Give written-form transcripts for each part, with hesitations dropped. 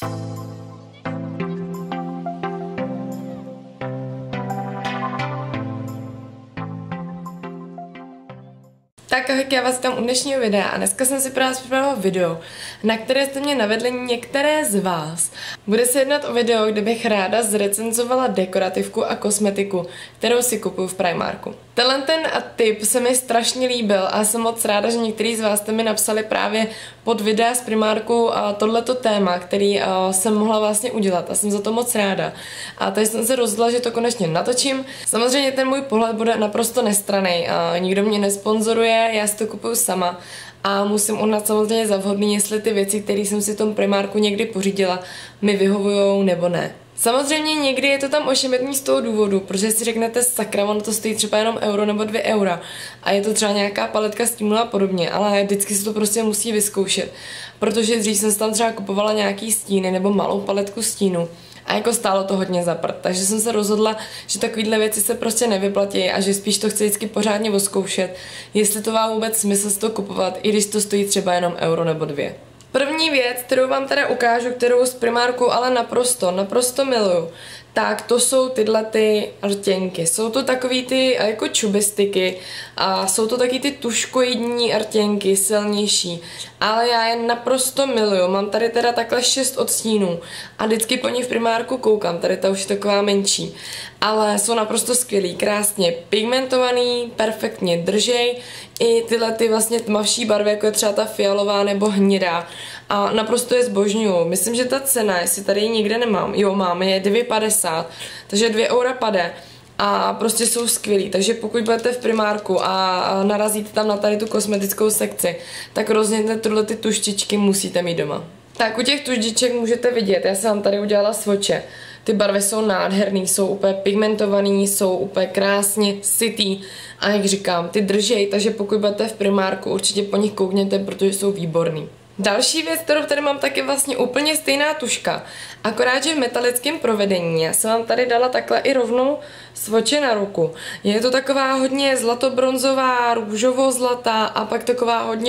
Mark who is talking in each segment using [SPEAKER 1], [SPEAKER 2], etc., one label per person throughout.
[SPEAKER 1] Tak ahoj, já vás vítám u dnešního videa a dneska jsem si pro vás připravila video, na které jste mě navedli některé z vás. Bude se jednat o video, kde bych ráda zrecenzovala dekorativku a kosmetiku, kterou si kupuju v Primarku. Tenhle ten tip se mi strašně líbil a jsem moc ráda, že některý z vás jste mi napsali právě pod videa z Primarku tohleto téma, který jsem mohla vlastně udělat a jsem za to moc ráda. A takže jsem se rozhodla, že to konečně natočím. Samozřejmě ten můj pohled bude naprosto nestranný, nikdo mě nesponzoruje, já si to kupuju sama a musím uznat samozřejmě za vhodný, jestli ty věci, které jsem si v tom Primarku někdy pořídila, mi vyhovujou nebo ne. Samozřejmě někdy je to tam ošemetný z toho důvodu, protože si řeknete sakra, ono to stojí třeba jenom euro nebo 2 eura a je to třeba nějaká paletka stínu a podobně, ale vždycky se to prostě musí vyzkoušet, protože dřív jsem si tam třeba kupovala nějaký stíny nebo malou paletku stínu a jako stálo to hodně za prd, takže jsem se rozhodla, že takovýhle věci se prostě nevyplatí a že spíš to chci vždycky pořádně odzkoušet, jestli to má vůbec smysl to kupovat, i když to stojí třeba jenom euro nebo 2. První věc, kterou vám teda ukážu, kterou z Primarku ale naprosto miluju, tak to jsou tyhle ty rtěnky. Jsou to takový ty jako čubistiky a jsou to taky ty tuškoidní rtěnky, silnější. Ale já je naprosto miluju. Mám tady teda takhle 6 odstínů a vždycky po ní v Primarku koukám. Tady ta už je taková menší. Ale jsou naprosto skvělý, krásně pigmentovaný, perfektně držej. I tyhle ty vlastně tmavší barvy, jako je třeba ta fialová nebo hnědá. A naprosto je zbožňuju. Myslím, že ta cena, jestli tady ji nikde nemám, jo mám, je 2,50, takže 2 eura pade. A prostě jsou skvělý, takže pokud budete v Primarku a narazíte tam na tady tu kosmetickou sekci, tak rozhodně tyhle ty tuštičky musíte mít doma. Tak u těch tuždiček můžete vidět, já jsem vám tady udělala svoče. Ty barvy jsou nádherný, jsou úplně pigmentovaný, jsou úplně krásně sytý a jak říkám, ty držej, takže pokud budete v Primarku, určitě po nich koukněte, protože jsou výborný. Další věc, kterou tady mám, tak je vlastně úplně stejná tuška, akorát, že v metalickém provedení. Já jsem vám tady dala takhle i rovnou svoče na ruku. Je to taková hodně zlatobronzová, růžovo-zlatá a pak taková hodně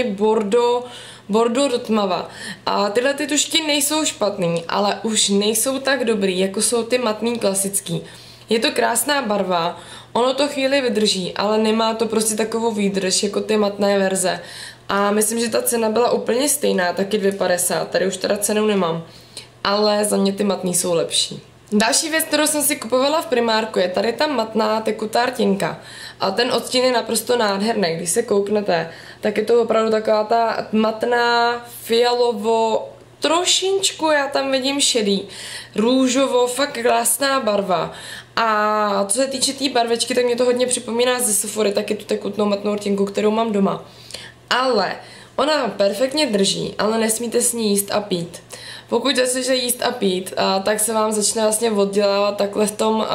[SPEAKER 1] bordo do tmava. A tyhle ty tušky nejsou špatný, ale už nejsou tak dobrý, jako jsou ty matný klasický. Je to krásná barva, ono to chvíli vydrží, ale nemá to prostě takovou výdrž jako ty matné verze. A myslím, že ta cena byla úplně stejná, taky 2,50, tady už teda cenu nemám, ale za mě ty matný jsou lepší. Další věc, kterou jsem si kupovala v Primarku, je tady ta matná tekutá rtěnka. A ten odstín je naprosto nádherný, když se kouknete, tak je to opravdu taková ta matná, fialovo, trošičku já tam vidím šedý, růžovo, fakt krásná barva. A co se týče té barvečky, tak mě to hodně připomíná ze Sephory, taky tu tekutnou matnou rtěnku, kterou mám doma. Ale ona perfektně drží, ale nesmíte s ní jíst a pít. Pokud začnete jíst a pít, tak se vám začne vlastně oddělávat takhle v tom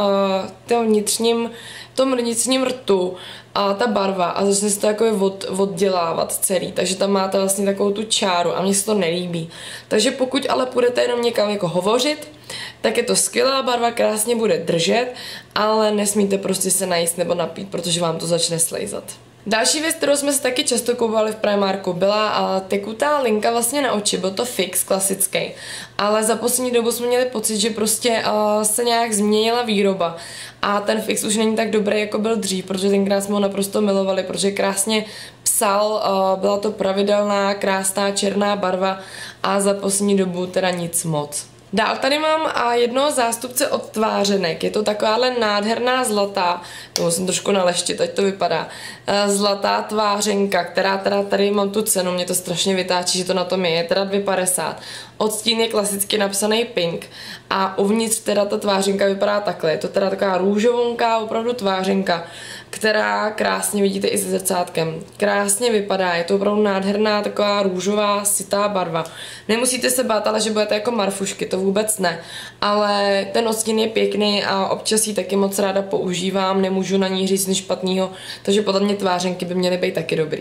[SPEAKER 1] vnitřním rtu ta barva a začne se to jako oddělávat celý, takže tam máte vlastně takovou tu čáru a mně se to nelíbí. Takže pokud ale půjdete jenom někam jako hovořit, tak je to skvělá barva, krásně bude držet, ale nesmíte prostě se najíst nebo napít, protože vám to začne slejzat. Další věc, kterou jsme se taky často kupovali v Primarku, byla tekutá linka vlastně na oči, byl to fix klasický, ale za poslední dobu jsme měli pocit, že prostě se nějak změnila výroba a ten fix už není tak dobrý, jako byl dřív, protože tenkrát jsme ho naprosto milovali, protože krásně psal, byla to pravidelná, krásná černá barva a za poslední dobu teda nic moc. Dál tady mám jednoho zástupce od tvářenek, je to takováhle nádherná zlatá, to musím trošku naleštit, ať to vypadá, zlatá tvářenka, která teda tady mám tu cenu, mě to strašně vytáčí, že to na tom je teda 2,50. Odstín je klasicky napsaný pink a uvnitř teda ta tvářenka vypadá takhle, je to teda taková růžovonká opravdu tvářenka, která krásně vidíte i se zrcátkem. Krásně vypadá, je to opravdu nádherná taková růžová, sytá barva. Nemusíte se bát, ale že budete jako marfušky, to vůbec ne. Ale ten odstín je pěkný a občas ji taky moc ráda používám, nemůžu na ní říct nic špatného, takže podle mě tvářenky by měly být taky dobrý. V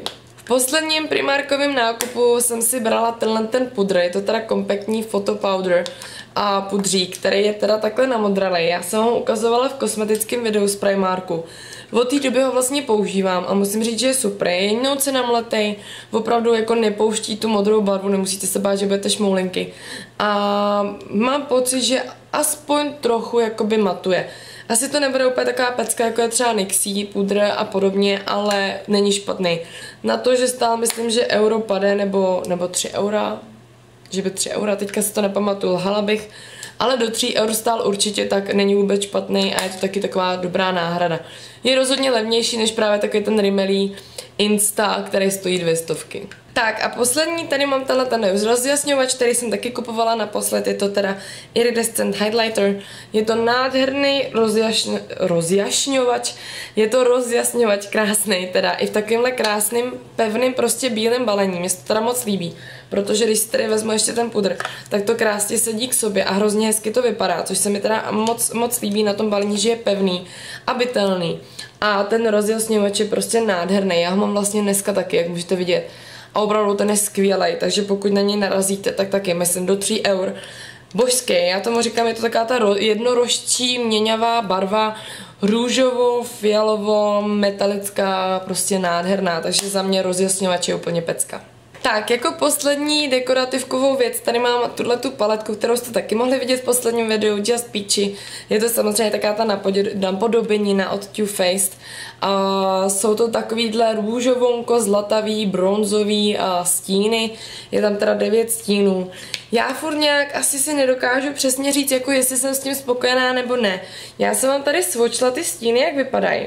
[SPEAKER 1] posledním primárkovým nákupu jsem si brala ten pudr, je to teda kompaktní photo powder a pudřík, který je teda takhle namodralej. Já jsem ho ukazovala v kosmetickém videu z Primarku. Od té doby ho vlastně používám a musím říct, že je super. Je jedinou namletej, opravdu jako nepouští tu modrou barvu, nemusíte se bát, že budete šmoulinky. A mám pocit, že aspoň trochu jakoby matuje. Asi to nebude úplně taková pecka, jako je třeba Nixie, pudr a podobně, ale není špatný. Na to, že stál, myslím, že euro pade, nebo 3 eura, že by 3 eura, teďka si to nepamatuju, lhala bych, ale do 3 eur stál určitě, tak není vůbec špatný a je to taky taková dobrá náhrada. Je rozhodně levnější než právě takový ten Rimmel Insta, který stojí 200. Tak a poslední, tady mám ten rozjasňovač, který jsem taky kupovala naposled, je to teda Iridescent Highlighter, je to nádherný rozjašňovač, je to rozjasňovač krásný, teda i v takovémhle krásným, pevným, prostě bílém balení, mě se to teda moc líbí, protože když si tady vezmu ještě ten pudr, tak to krásně sedí k sobě a hrozně hezky to vypadá, což se mi teda moc líbí na tom balení, že je pevný a bytelný. A ten rozjasňovač je prostě nádherný, já ho mám vlastně dneska taky, jak můžete vidět. A opravdu ten je skvělej, takže pokud na něj narazíte, tak taky myslím do 3 eur. Božský, já tomu říkám, je to taková ta jednorožčí měňavá barva, růžovo, fialovo, metalická, prostě nádherná, takže za mě rozjasňovač je úplně pecka. Tak, jako poslední dekorativkovou věc, tady mám tu paletku, kterou jste taky mohli vidět v posledním videu, Just Peachy. Je to samozřejmě taková ta napodobenina od Too Faced. Jsou to takovýhle růžovonko, zlatavý, bronzový stíny. Je tam teda 9 stínů. Já furt nějak asi si nedokážu přesně říct, jako jestli jsem s tím spokojená nebo ne. Já jsem vám tady svočila ty stíny, jak vypadají.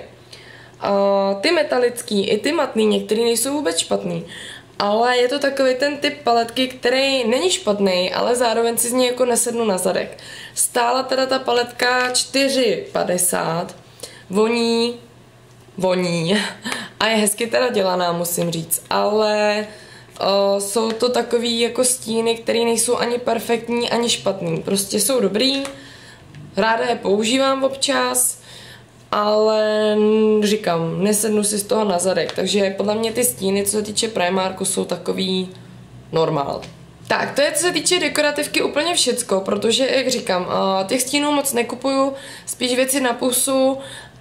[SPEAKER 1] Ty metalický i ty matný, některý nejsou vůbec špatný. Ale je to takový ten typ paletky, který není špatný, ale zároveň si z něj jako nesednu na zadek. Stála teda ta paletka 4,50, voní a je hezky teda dělaná, musím říct, ale jsou to takový jako stíny, které nejsou ani perfektní, ani špatný, prostě jsou dobrý, ráda je používám občas, ale říkám, nesednu si z toho na zadek, takže podle mě ty stíny, co se týče Primarku, jsou takový normál. Tak, to je, co se týče dekorativky, úplně všecko, protože, jak říkám, těch stínů moc nekupuju, spíš věci na pusu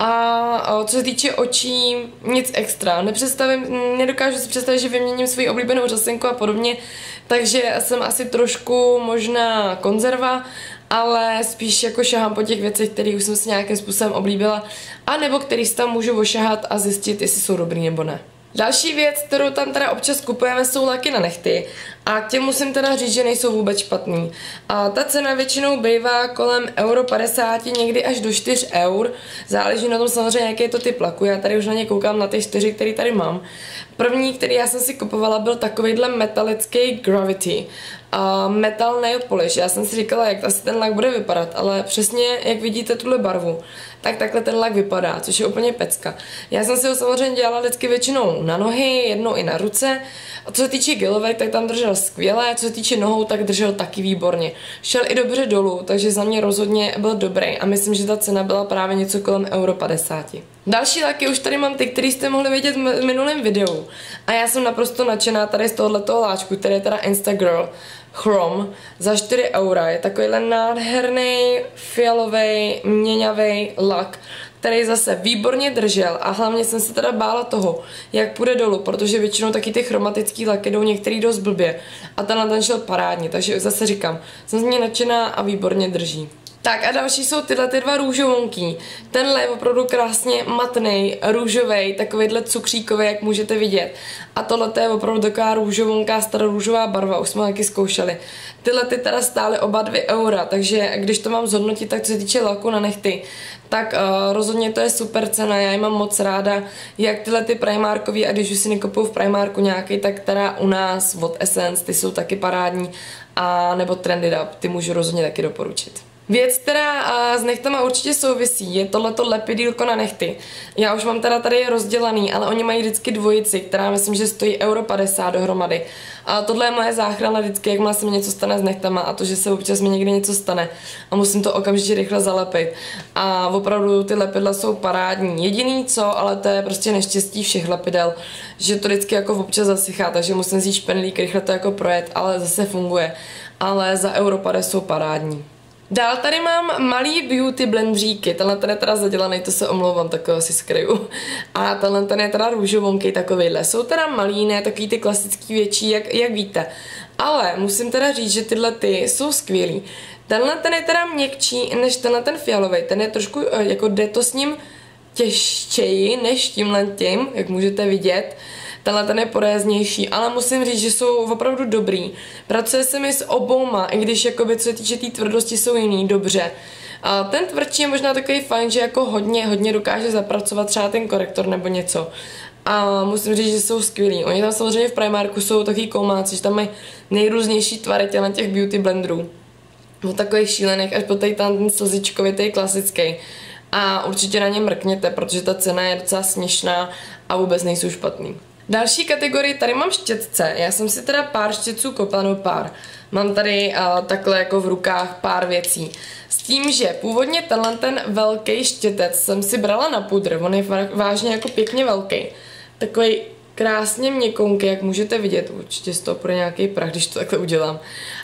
[SPEAKER 1] a co se týče očí, nic extra. Nedokážu si představit, že vyměním svoji oblíbenou řasenku a podobně, takže jsem asi trošku možná konzerva, ale spíš jako šahám po těch věcech, které už jsem si nějakým způsobem oblíbila, anebo který si tam můžu ošahat a zjistit, jestli jsou dobrý nebo ne. Další věc, kterou tam teda občas kupujeme, jsou laky na nehty a k těm musím teda říct, že nejsou vůbec špatný. A ta cena většinou bývá kolem euro 50, někdy až do 4 eur, záleží na tom samozřejmě, jaký je to typ laku, já tady už na ně koukám na ty 4, který tady mám. První, který já jsem si kupovala, byl takovýhle metalický Gravity. Metal nail polish. Já jsem si říkala, jak asi ten lak bude vypadat, ale přesně jak vidíte tuhle barvu, tak takhle ten lak vypadá, což je úplně pecka. Já jsem si ho samozřejmě dělala vždycky většinou na nohy, jednou i na ruce. A co se týče gelovek, tak tam držel skvěle, co se týče nohou, tak držel taky výborně. Šel i dobře dolů, takže za mě rozhodně byl dobrý a myslím, že ta cena byla právě něco kolem euro 50. Další laky už tady mám ty, který jste mohli vidět v minulém videu. A já jsem naprosto nadšená tady z tohoto láčku, který je teda Instagirl Chrome za 4 eura. Je takovýhle nádherný fialový, měňavý lak, který zase výborně držel a hlavně jsem se teda bála toho, jak půjde dolů, protože většinou taky ty chromatický laky jdou některý dost blbě a ten šel parádně, takže zase říkám, jsem z něj nadšená a výborně drží. Tak a další jsou tyhle ty dva růžovonky. Tenhle je opravdu krásně matnej, růžovej, takovýhle cukříkový, jak můžete vidět. A tohle je opravdu taková růžovonká, starorůžová barva, už jsme taky zkoušeli. Tyhle ty teda stály oba 2 eura, takže když to mám zhodnotit, tak co se týče laku na nehty, tak rozhodně to je super cena, já ji mám moc ráda, jak tyhle ty Primarkový, a když už si nekupuju v Primarku nějaký, tak teda u nás od Essence, ty jsou taky parádní, a nebo Trended Up, ty můžu rozhodně taky doporučit. Věc, která s nechtama určitě souvisí, je tohleto lepidýlko na nehty. Já už mám teda tady rozdělaný, ale oni mají vždycky dvojici, která myslím, že stojí euro 50 dohromady. A tohle je moje záchrana vždycky, jakmile se mi něco stane s nechtama a to, že se občas mi někdy něco stane a musím to okamžitě rychle zalepit. A opravdu ty lepidla jsou parádní. Jediný co, ale to je prostě neštěstí všech lepidel, že to vždycky jako občas zasychá, takže musím vzít špenlík, rychle to jako projet, ale zase funguje. Ale za Europade jsou parádní. Dál tady mám malý beauty blendříky, tenhle ten je teda zadělaný, to se omlouvám, takového si skryju. A tenhle ten je teda růžovonký takovýhle. Jsou teda malý, ne takový ty klasický větší, jak víte. Ale musím teda říct, že tyhle ty jsou skvělý. Tenhle ten je teda měkčí než tenhle ten fialový, ten je trošku, jako jde to s ním těžčeji než tímhletím, jak můžete vidět. Tenhle ten je poréznější, ale musím říct, že jsou opravdu dobrý. Pracuje se mi s obouma, i když jakoby, co se týče té tvrdosti, jsou jiný, dobře. A ten tvrdší je možná takový fajn, že jako hodně dokáže zapracovat třeba ten korektor nebo něco. A musím říct, že jsou skvělí. Oni tam samozřejmě v Primarku jsou takový koumáci, že tam mají nejrůznější tvary těch beauty blenderů. Od takových šílených až po tady ten slzičkovitý klasický. A určitě na ně mrkněte, protože ta cena je docela směšná a vůbec nejsou špatný. Další kategorii, tady mám štětce. Já jsem si teda pár štětců koupila, no pár. Mám tady takhle jako v rukách pár věcí. S tím, že původně tenhle ten velký štětec jsem si brala na pudr, on je vážně jako pěkně velký. Takový krásně měkounký, jak můžete vidět, určitě z toho půjde nějaký prach, když to takhle udělám.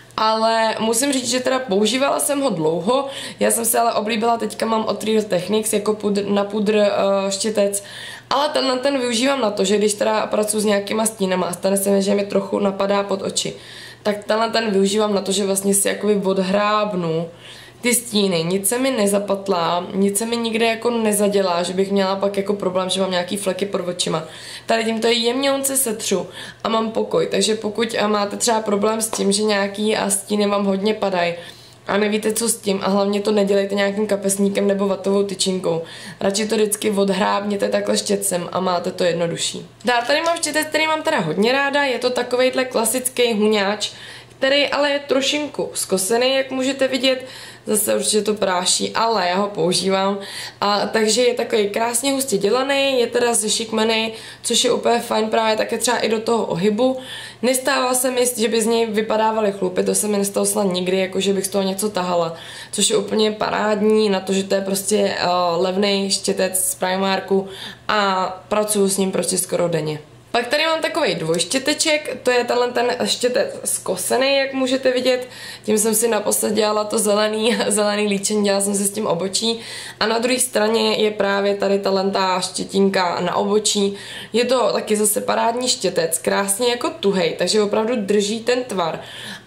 [SPEAKER 1] Ale musím říct, že teda používala jsem ho dlouho, já jsem se ale oblíbila, teďka mám od Real Techniques jako na pudr štětec, ale ten využívám na to, že když teda pracuji s nějakýma stínama a stane se mi, že mi trochu napadá pod oči, tak ten využívám na to, že vlastně si jakoby odhrábnu ty stíny, nic se mi nezapatlá, nic se mi nikde jako nezadělá, že bych měla pak jako problém, že mám nějaký fleky pod očima. Tady tímto jemňounce setřu a mám pokoj, takže pokud máte třeba problém s tím, že nějaký stíny vám hodně padají a nevíte co s tím a hlavně to nedělejte nějakým kapesníkem nebo vatovou tyčinkou. Radši to vždycky odhrábněte takhle štětcem a máte to jednodušší. Dál tady mám štětec, který mám teda hodně ráda, je to takovejhle klasický huňáč, který ale je trošinku zkosený, jak můžete vidět, zase určitě to práší, ale já ho používám, takže je takový krásně hustě dělaný, je teda zešikmený, což je úplně fajn právě také třeba i do toho ohybu. Nestává se mi, že by z něj vypadávaly chlupy, to se mi nestalo snad nikdy, jako že bych z toho něco tahala, což je úplně parádní na to, že to je prostě levný štětec z Primarku a pracuju s ním prostě skoro denně. Pak tady mám takový dvojštěteček, to je ten štětec zkosený, jak můžete vidět. Tím jsem si naposled dělala to zelený líčení, dělala jsem si s tím obočí. A na druhé straně je právě tady ta štětinka na obočí. Je to taky zase parádní štětec, krásně jako tuhej, takže opravdu drží ten tvar.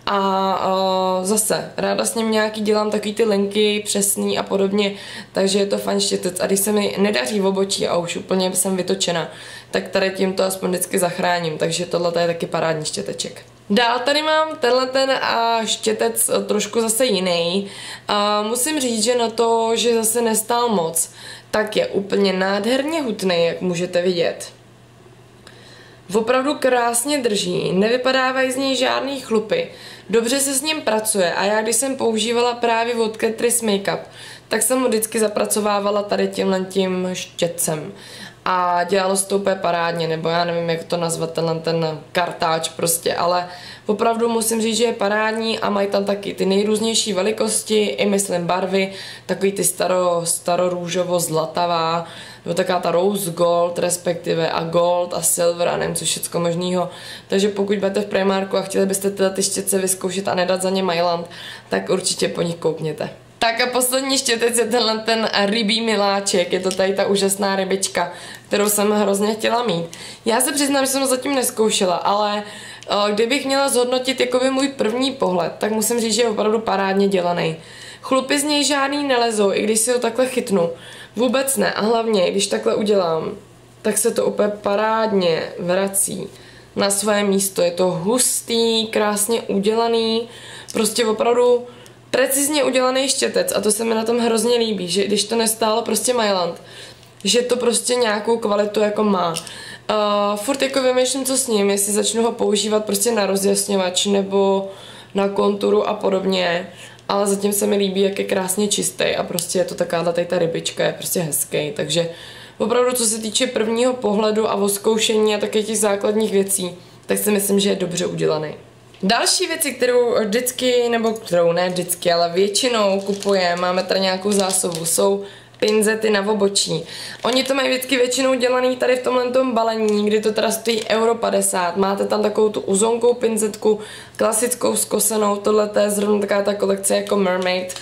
[SPEAKER 1] A zase, ráda s ním nějaký dělám takový ty linky přesný a podobně, takže je to fajn štětec. A když se mi nedaří v obočí a už úplně jsem vytočena, tak tady tím to aspoň vždycky zachráním, takže tohle je taky parádní štěteček. Dál tady mám ten štětec trošku zase jiný. Musím říct, že na to, že zase nestál moc, tak je úplně nádherně hutný, jak můžete vidět. Opravdu krásně drží, nevypadávají z něj žádný chlupy, dobře se s ním pracuje a já když jsem používala právě od Catrice Makeup, tak jsem ho vždycky zapracovávala tady tímhletím štětcem a dělalo se to úplně parádně, nebo já nevím, jak to nazvat, ten kartáč prostě, ale opravdu musím říct, že je parádní a mají tam taky ty nejrůznější velikosti, i myslím barvy, takový ty starorůžovo zlatavá, nebo taková ta rose gold respektive a gold a silver a nevím co všecko možného. Takže pokud budete v Primarku a chtěli byste tyhle ty štětce vyzkoušet a nedat za ně Myland, tak určitě po nich koukněte. Tak a poslední štětec je ten rybí miláček, je to tady ta úžasná rybička, kterou jsem hrozně chtěla mít. Já se přiznám, že jsem ho zatím neskoušela, ale kdybych měla zhodnotit jakoby můj první pohled, tak musím říct, že je opravdu parádně dělaný. Chlupy z něj žádný nelezou, i když si ho takhle chytnu. Vůbec ne a hlavně, když takhle udělám, tak se to úplně parádně vrací na své místo. Je to hustý, krásně udělaný, prostě opravdu precizně udělaný štětec a to se mi na tom hrozně líbí, že když to nestálo prostě Myland, že to prostě nějakou kvalitu jako má. Furt jako vymýšlím, co s ním, jestli začnu ho používat prostě na rozjasňovač nebo na konturu a podobně, ale zatím se mi líbí, jak je krásně čistý a prostě je to taková tady ta rybička, je prostě hezký, takže opravdu co se týče prvního pohledu a odzkoušení a také těch základních věcí, tak si myslím, že je dobře udělaný. Další věci, kterou vždycky, nebo kterou ne vždycky, ale většinou kupujeme, máme tady nějakou zásobu, jsou pinzety na obočí. Oni to mají vždycky většinou dělaný tady v tomhle balení, kdy to teda stojí euro 50. Máte tam takovou tu uzonkou pinzetku, klasickou skosenou, tohle je zrovna taková ta kolekce jako Mermaid,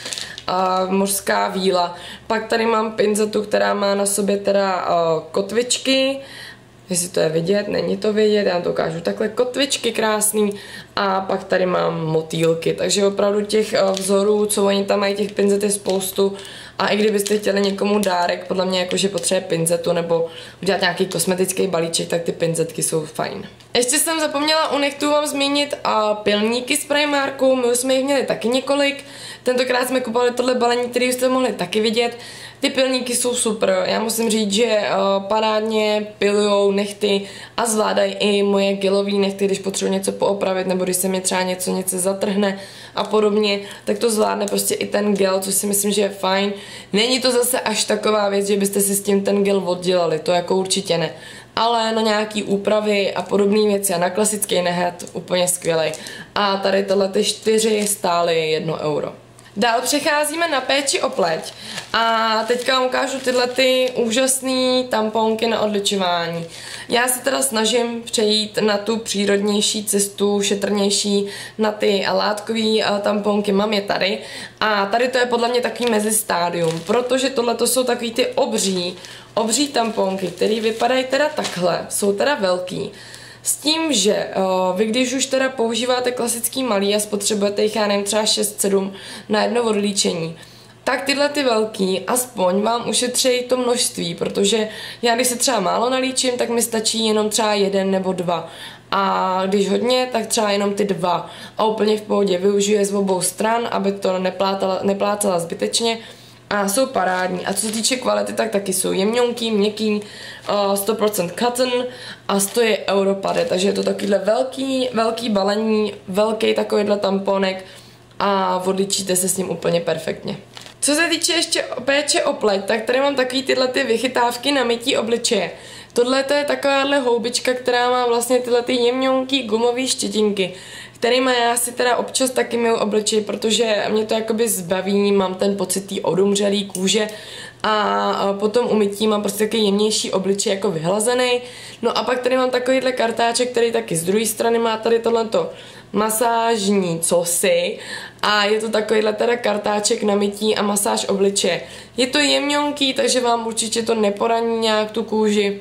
[SPEAKER 1] mořská víla. Pak tady mám pinzetu, která má na sobě teda kotvičky, jestli to je vidět, není to vidět, já to ukážu takhle, kotvičky krásný a pak tady mám motýlky, takže opravdu těch vzorů, co oni tam mají, těch pinzet je spoustu a i kdybyste chtěli někomu dárek, podle mě jakože potřebuje pinzetu nebo udělat nějaký kosmetický balíček, tak ty pinzetky jsou fajn. Ještě jsem zapomněla u nechtů vám zmínit pilníky z Primarku, my už jsme jich měli taky několik, tentokrát jsme kupovali tohle balení, který jste mohli taky vidět. Ty pilníky jsou super, já musím říct, že parádně pilujou nehty a zvládají i moje gelové nehty, když potřebuji něco poopravit nebo když se mi třeba něco zatrhne a podobně, tak to zvládne prostě i ten gel, což si myslím, že je fajn. Není to zase až taková věc, že byste si s tím ten gel oddělali, to jako určitě ne. Ale na nějaký úpravy a podobné věci a na klasický nehet úplně skvělej. A tady tyhle ty 4 stály 1 euro. Dál přecházíme na péči o pleť a teďka vám ukážu tyhle ty úžasné tamponky na odličování. Já se teda snažím přejít na tu přírodnější cestu, šetrnější, na ty látkové tamponky, mám je tady a tady to je podle mě takový mezistádium, protože tohle to jsou takový ty obří tamponky, které vypadají teda takhle, jsou teda velký. S tím, že vy když už teda používáte klasický malý a spotřebujete jich, já nevím, třeba 6-7 na jedno odlíčení, tak tyhle ty velký aspoň vám ušetří to množství, protože já když se třeba málo nalíčím, tak mi stačí jenom třeba 1 nebo 2. A když hodně, tak třeba jenom ty 2. A úplně v pohodě využiju je z obou stran, aby to neplácala zbytečně. A jsou parádní. A co se týče kvality, tak taky jsou jemňonký, měkký, 100% cotton a stojí euro 50. Takže je to takovýhle velký balení, velký takovýhle tamponek a odličíte se s ním úplně perfektně. Co se týče ještě péče o pleť, tak tady mám takový tyhle ty vychytávky na mytí obličeje. Tohle to je takováhle houbička, která má vlastně tyhle ty jemňonký gumové štětinky, kterýma já si teda občas taky myju obličej, protože mě to jakoby zbaví, mám ten pocit té odumřelý kůže a potom u mytí mám prostě taky jemnější obličej jako vyhlazený. No a pak tady mám takovýhle kartáček, který taky z druhé strany má tady tohleto masážní cosi a je to takovýhle teda kartáček na mytí a masáž obličeje. Je to jemňonký, takže vám určitě to neporaní nějak tu kůži.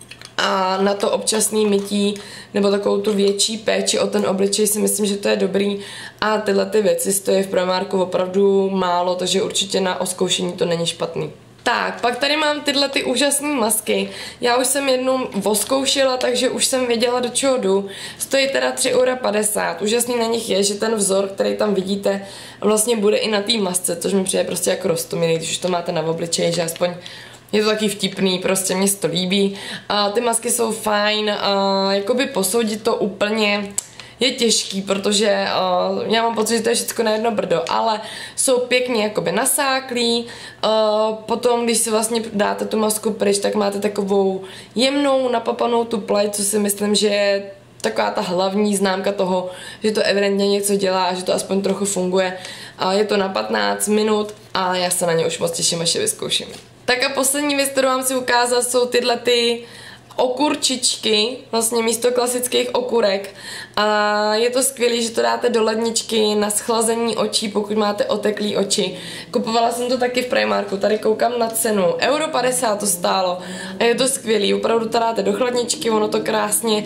[SPEAKER 1] A na to občasný mytí nebo takovou tu větší péči o ten obličej si myslím, že to je dobrý a tyhle ty věci stojí v Primarku opravdu málo, takže určitě na oskoušení to není špatný. Tak, pak tady mám tyhle ty úžasné masky. Já už jsem jednu oskoušela, takže už jsem věděla, do čeho jdu. Stojí teda 3,50 €. Úžasný na nich je, že ten vzor, který tam vidíte, vlastně bude i na té masce, což mi přijde prostě jako roztomilý, když už to máte na obličeji, že aspoň je to taky vtipný, prostě mě to líbí. Ty masky jsou fajn, jakoby posoudit to úplně je těžký, protože já mám pocit, že to je všechno na jedno brdo, ale jsou pěkně jakoby nasáklí, potom když si vlastně dáte tu masku pryč, tak máte takovou jemnou, napapanou tu pleť, co si myslím, že je taková ta hlavní známka toho, že to evidentně něco dělá a že to aspoň trochu funguje. Je to na 15 minut a já se na ně už moc těším, až je vyzkouším. Tak a poslední věc, kterou vám si ukázat, jsou tyhle ty okurčičky, vlastně místo klasických okurek. A je to skvělé, že to dáte do ledničky na schlazení očí, pokud máte oteklý oči. Kupovala jsem to taky v Primarku, tady koukám na cenu. Euro 50 to stálo. A je to skvělé, opravdu to dáte do chladničky, ono to krásně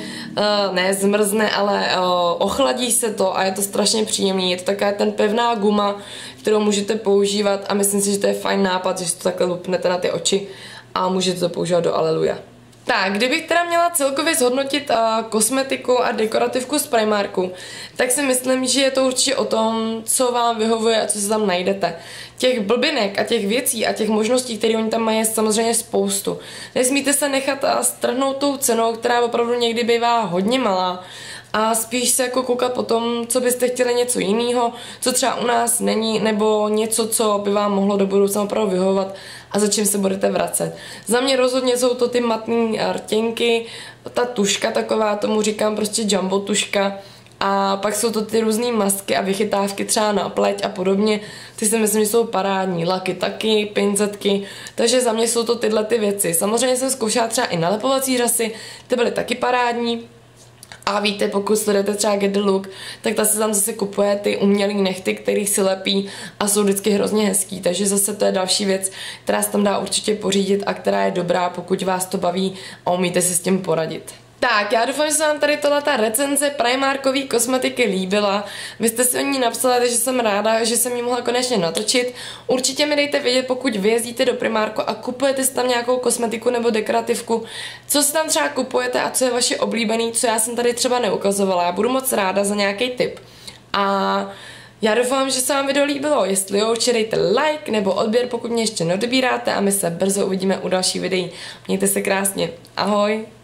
[SPEAKER 1] ne zmrzne, ale ochladí se to a je to strašně příjemný. Je to taková ten pevná guma, kterou můžete používat a myslím si, že to je fajn nápad, že si to takhle lupnete na ty oči a můžete to používat do Aleluja. Tak, kdybych teda měla celkově zhodnotit kosmetiku a dekorativku z Primarku, tak si myslím, že je to určitě o tom, co vám vyhovuje a co se tam najdete. Těch blbinek a těch věcí a těch možností, které oni tam mají, je samozřejmě spoustu. Nesmíte se nechat strhnout tou cenou, která opravdu někdy bývá hodně malá, a spíš se jako koukat po tom, co byste chtěli něco jiného, co třeba u nás není, nebo něco, co by vám mohlo do budoucna opravdu vyhovovat a za čím se budete vracet. Za mě rozhodně jsou to ty matné rtěnky, ta tuška taková, tomu říkám prostě jumbo tuška, A pak jsou to ty různé masky a vychytávky třeba na pleť a podobně. Ty si myslím, že jsou parádní. Laky taky, pinzetky. Takže za mě jsou to tyhle ty věci. Samozřejmě jsem zkoušela třeba i nalepovací řasy, ty byly taky parádní. A víte, pokud sledujete třeba Get the Look, tak ta se tam zase kupuje ty umělý nehty, který si lepí a jsou vždycky hrozně hezký. Takže zase to je další věc, která se tam dá určitě pořídit a která je dobrá, pokud vás to baví a umíte si s tím poradit. Tak, já doufám, že se vám tady ta recenze Primarkové kosmetiky líbila. Vy jste si o ní napsala, takže jsem ráda, že jsem ji mohla konečně natočit. Určitě mi dejte vědět, pokud vyjezdíte do Primarku a kupujete si tam nějakou kosmetiku nebo dekorativku, co si tam třeba kupujete a co je vaše oblíbený, co já jsem tady třeba neukazovala. Já budu moc ráda za nějaký tip. A já doufám, že se vám video líbilo. Jestli jo, určitě dejte like nebo odběr, pokud mě ještě neodebíráte a my se brzo uvidíme u dalších videí. Mějte se krásně. Ahoj!